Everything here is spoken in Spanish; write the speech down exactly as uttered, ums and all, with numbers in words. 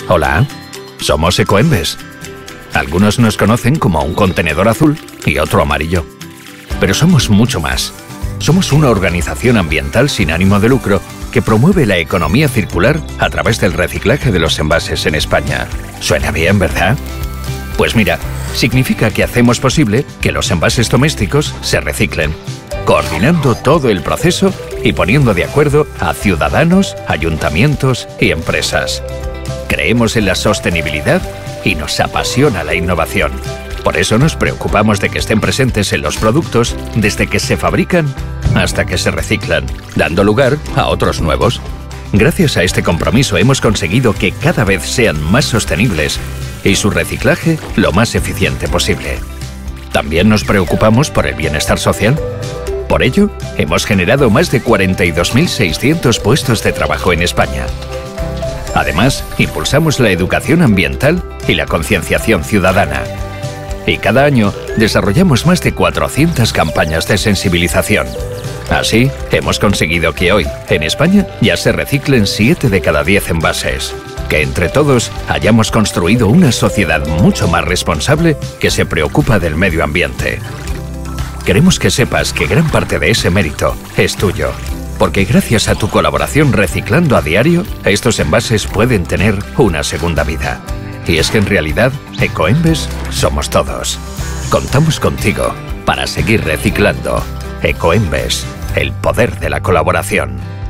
Hola, somos Ecoembes. Algunos nos conocen como un contenedor azul y otro amarillo. Pero somos mucho más. Somos una organización ambiental sin ánimo de lucro que promueve la economía circular a través del reciclaje de los envases en España. Suena bien, ¿verdad? Pues mira, significa que hacemos posible que los envases domésticos se reciclen, coordinando todo el proceso y poniendo de acuerdo a ciudadanos, ayuntamientos y empresas. Creemos en la sostenibilidad y nos apasiona la innovación. Por eso nos preocupamos de que estén presentes en los productos desde que se fabrican hasta que se reciclan, dando lugar a otros nuevos. Gracias a este compromiso hemos conseguido que cada vez sean más sostenibles y su reciclaje lo más eficiente posible. También nos preocupamos por el bienestar social. Por ello, hemos generado más de cuarenta y dos mil seiscientos puestos de trabajo en España. Además, impulsamos la educación ambiental y la concienciación ciudadana. Y cada año desarrollamos más de cuatrocientas campañas de sensibilización. Así, hemos conseguido que hoy, en España, ya se reciclen siete de cada diez envases. Que entre todos hayamos construido una sociedad mucho más responsable que se preocupa del medio ambiente. Queremos que sepas que gran parte de ese mérito es tuyo, porque gracias a tu colaboración reciclando a diario, estos envases pueden tener una segunda vida. Y es que en realidad, Ecoembes somos todos. Contamos contigo para seguir reciclando. Ecoembes, el poder de la colaboración.